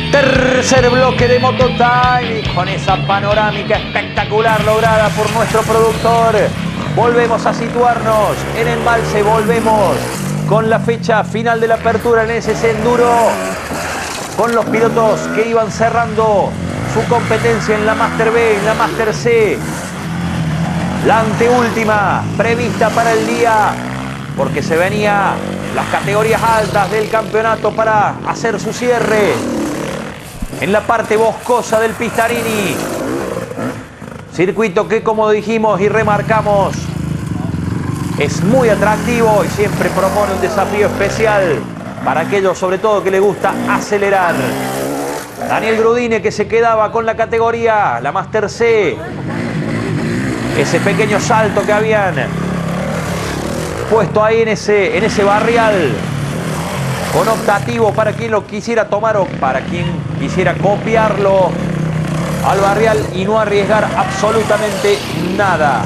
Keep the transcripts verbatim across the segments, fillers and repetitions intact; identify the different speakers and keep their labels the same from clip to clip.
Speaker 1: Tercer bloque de Mototime y con esa panorámica espectacular lograda por nuestro productor, volvemos a situarnos en Embalse, volvemos con la fecha final de la apertura en ese Enduro, con los pilotos que iban cerrando su competencia en la Master B, en la Master C, la anteúltima prevista para el día, porque se venía las categorías altas del campeonato para hacer su cierre en la parte boscosa del Pistarini. Circuito que, como dijimos y remarcamos, es muy atractivo y siempre propone un desafío especial para aquellos, sobre todo, que les gusta acelerar. Daniel Grudine, que se quedaba con la categoría, la Master C. Ese pequeño salto que habían puesto ahí en ese, en ese barrial, con optativo para quien lo quisiera tomar o para quien quisiera copiarlo al barrial y no arriesgar absolutamente nada.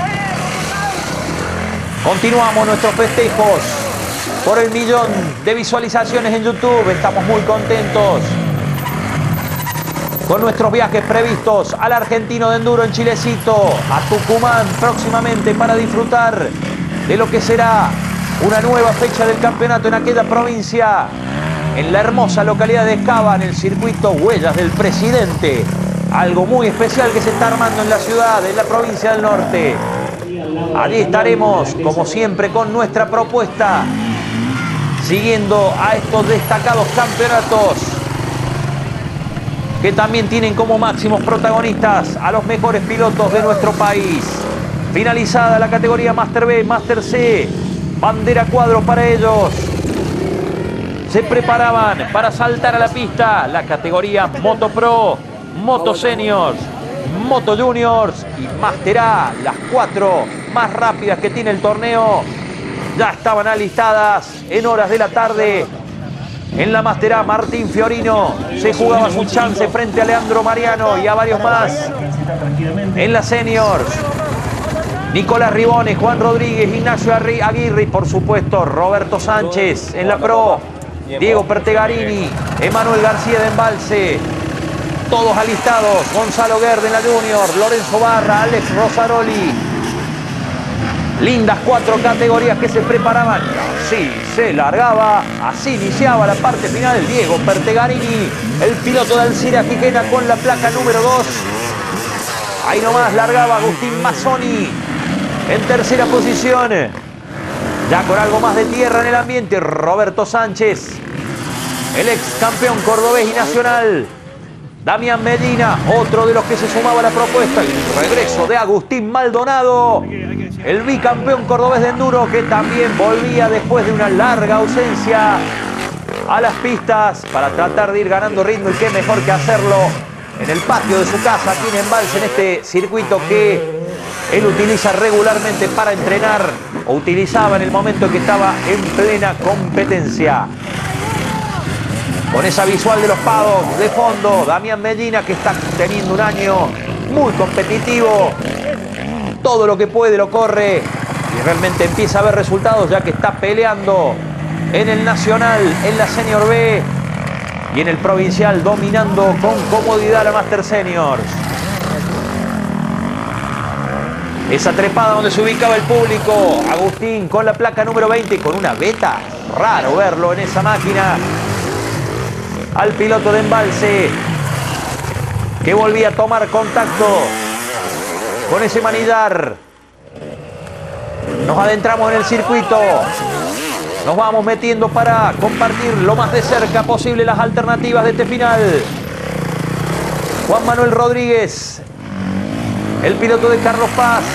Speaker 1: Continuamos nuestros festejos por el millón de visualizaciones en YouTube. Estamos muy contentos con nuestros viajes previstos al Argentino de Enduro en Chilecito, a Tucumán próximamente, para disfrutar de lo que será una nueva fecha del campeonato en aquella provincia, en la hermosa localidad de Escava, en el circuito Huellas del Presidente. Algo muy especial que se está armando en la ciudad, en la provincia del norte. Allí estaremos, como siempre, con nuestra propuesta, siguiendo a estos destacados campeonatos que también tienen como máximos protagonistas a los mejores pilotos de nuestro país. Finalizada la categoría Master B, Master C, bandera cuadro para ellos. Se preparaban para saltar a la pista la categoría Moto Pro, Moto Seniors, Moto Juniors y Master A. Las cuatro más rápidas que tiene el torneo ya estaban alistadas en horas de la tarde. En la Master A, Martín Fiorino se jugaba su chance frente a Leandro Mariano y a varios más. En la Seniors, Nicolás Ribone, Juan Rodríguez, Ignacio Aguirre y, por supuesto, Roberto Sánchez. En la Pro, Diego Pertegarini, Emanuel García de Embalse. Todos alistados. Gonzalo Guerra en la Junior, Lorenzo Barra, Alex Rosaroli. Lindas cuatro categorías que se preparaban. Así se largaba, así iniciaba la parte final. Diego Pertegarini, el piloto de Alcira Quijena, con la placa número dos. Ahí nomás largaba Agustín Mazzoni en tercera posición. Ya con algo más de tierra en el ambiente, Roberto Sánchez, el ex campeón cordobés y nacional. Damián Medina, otro de los que se sumaba a la propuesta. El regreso de Agustín Maldonado, el bicampeón cordobés de enduro, que también volvía después de una larga ausencia a las pistas para tratar de ir ganando ritmo, y qué mejor que hacerlo en el patio de su casa, aquí en Embalse, en este circuito que él utiliza regularmente para entrenar, o utilizaba en el momento que estaba en plena competencia. Con esa visual de los paddocks de fondo, Damián Medina, que está teniendo un año muy competitivo. Todo lo que puede lo corre y realmente empieza a ver resultados, ya que está peleando en el Nacional, en la Senior B y en el Provincial, dominando con comodidad la Master Seniors. Esa trepada donde se ubicaba el público, Agustín con la placa número veinte, con una beta, raro verlo en esa máquina. Al piloto de Embalse, que volvía a tomar contacto con ese manillar. Nos adentramos en el circuito, nos vamos metiendo para compartir lo más de cerca posible las alternativas de este final. Juan Manuel Rodríguez, el piloto de Carlos Paz,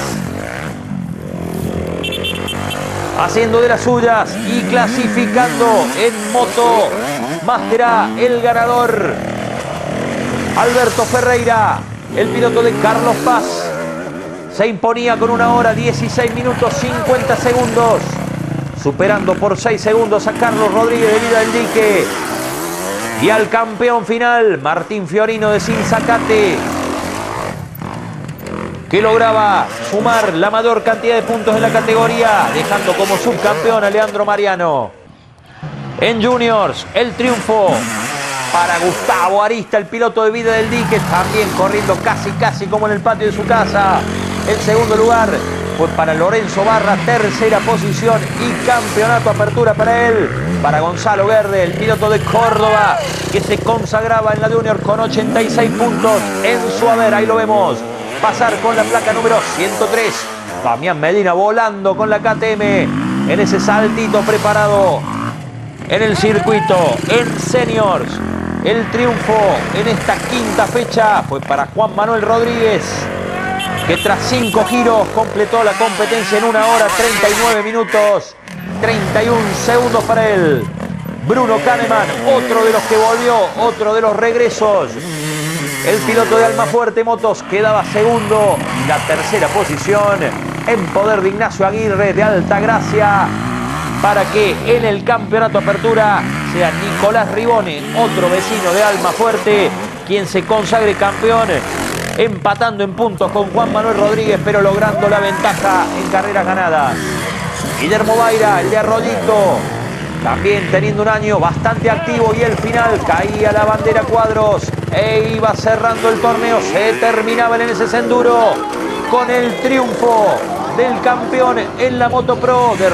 Speaker 1: haciendo de las suyas y clasificando en moto Master A, el ganador, Alberto Ferreira, el piloto de Carlos Paz. Se imponía con una hora, dieciséis minutos, cincuenta segundos, superando por seis segundos a Carlos Rodríguez de Vida del Dique. Y al campeón final, Martín Fiorino de Sinzacate, que lograba sumar la mayor cantidad de puntos en la categoría, dejando como subcampeón a Leandro Mariano. En Juniors, el triunfo para Gustavo Arista, el piloto de Vida del Dique, también corriendo casi casi como en el patio de su casa. El segundo lugar fue para Lorenzo Barra, tercera posición y campeonato apertura para él. Para Gonzalo Verde, el piloto de Córdoba, que se consagraba en la Junior con ochenta y seis puntos en su haber. Ahí lo vemos pasar con la placa número ciento tres. Damián Medina volando con la K T M en ese saltito preparado en el circuito en Seniors. El triunfo en esta quinta fecha fue para Juan Manuel Rodríguez, que tras cinco giros completó la competencia en una hora, treinta y nueve minutos, treinta y un segundos para él. Bruno Kahneman, otro de los que volvió, otro de los regresos. El piloto de Almafuerte Motos quedaba segundo. La tercera posición en poder de Ignacio Aguirre de Altagracia, para que en el campeonato apertura sea Nicolás Ribone, otro vecino de Almafuerte, quien se consagre campeón, empatando en puntos con Juan Manuel Rodríguez, pero logrando la ventaja en carreras ganadas. Guillermo Vaira, el de Arroyito, también teniendo un año bastante activo, y el final caía la bandera Cuadros e iba cerrando el torneo. Se terminaba el N S C Enduro con el triunfo del campeón en la Moto Pro de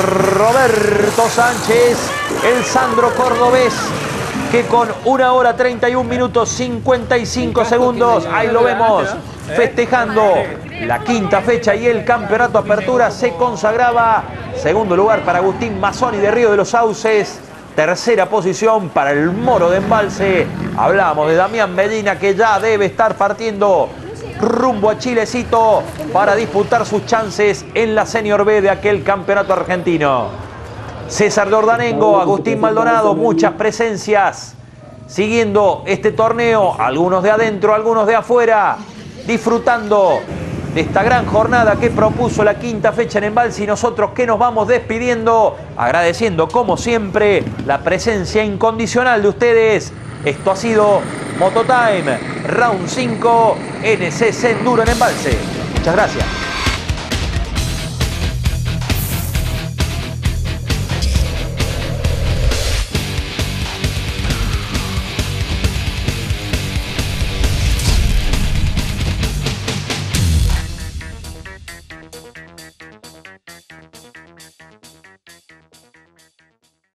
Speaker 1: Roberto Sánchez, el Sandro Cordobés, que con una hora treinta y un minutos cincuenta y cinco segundos, ahí lo vemos, festejando la quinta fecha y el campeonato apertura, se consagraba. Segundo lugar para Agustín Mazzoni de Río de los Sauces. Tercera posición para el Moro de Embalse. Hablamos de Damián Medina, que ya debe estar partiendo rumbo a Chilecito para disputar sus chances en la Senior B de aquel campeonato argentino. César Dordanengo, Agustín Maldonado, muchas presencias siguiendo este torneo, algunos de adentro, algunos de afuera, disfrutando de esta gran jornada que propuso la quinta fecha en Embalse, y nosotros que nos vamos despidiendo, agradeciendo como siempre la presencia incondicional de ustedes. Esto ha sido Mototime, Round cinco, N S C Enduro en Embalse. Muchas gracias.